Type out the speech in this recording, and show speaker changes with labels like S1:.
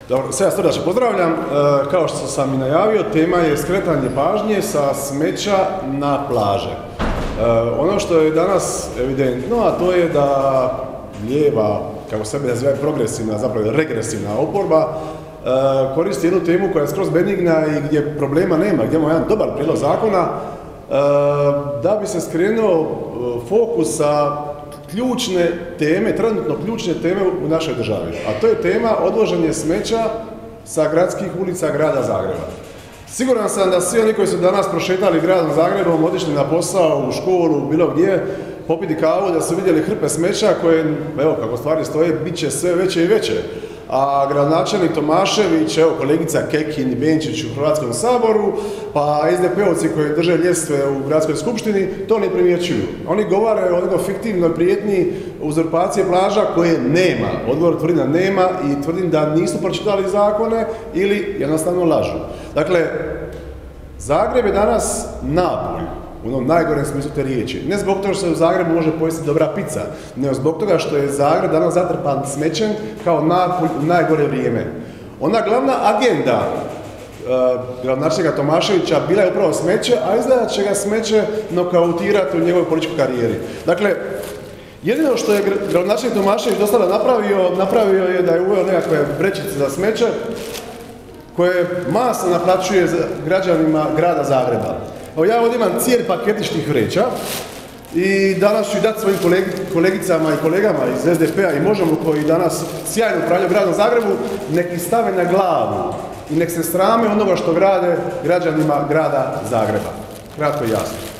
S1: Dobro, sve vas srdačno pozdravljam. Kao što sam i najavio, tema je skretanje pažnje sa smeća na plaže. Ono što je danas evidentno, a to je da lijeva, kako sebe naziva, progresivna, zapravo regresivna oporba, koristi jednu temu koja je skroz benigna i gdje problema nema, gdje imamo jedan dobar prijedlog zakona, da bi se skrenuo fokus sa ključne teme, trenutno ključne teme u našoj državi. A to je tema odvoženje smeća sa gradskih ulica grada Zagreba. Siguran sam da svi oni koji su danas prošetali gradom Zagrebom, otišli na posao, u školu, bilo gdje, popiti kavu, da su vidjeli hrpe smeća koje, evo kako stvari stoje, bit će sve veće i veće. A gradonačelnik Tomašević, evo kolegica Kekin i Benčić u Hrvatskom saboru, pa SDP-ovci koji drže ljestve u gradskoj skupštini, to ne primjećuju. Oni govore o nekoj fiktivnoj prijetnji uzurpacije plaža koje nema. Odgovor tvrdim da nema i tvrdim da nisu pročitali zakone ili jednostavno lažu. Dakle, Zagreb je danas Napolj, u onom najgorem smislu te riječi. Ne zbog toga što se u Zagrebu može pojesti dobra pizza, nego zbog toga što je Zagreb danas zatrpan smećem kao Napolj u najgore vrijeme. Ona glavna agenda gradonačelnika Tomaševića bila je upravo smeće, a izgleda će ga smeće nokautirati u njegovoj političkoj karijeri. Dakle, jedino što je gradonačelnik Tomašević do sada napravio je da je uveo nekakve vrećice za smeće koje masno naplaćuje građanima grada Zagreba. Evo ja ovdje imam cijeli paketić tih vreća i danas ću ih dati svojim kolegicama i kolegama iz SDP-a i Možemo koji danas sjajno upravljaju gradom Zagrebu, nek ih stave na glavu i nek se srame onoga što grade građanima grada Zagreba. Kratko i jasno.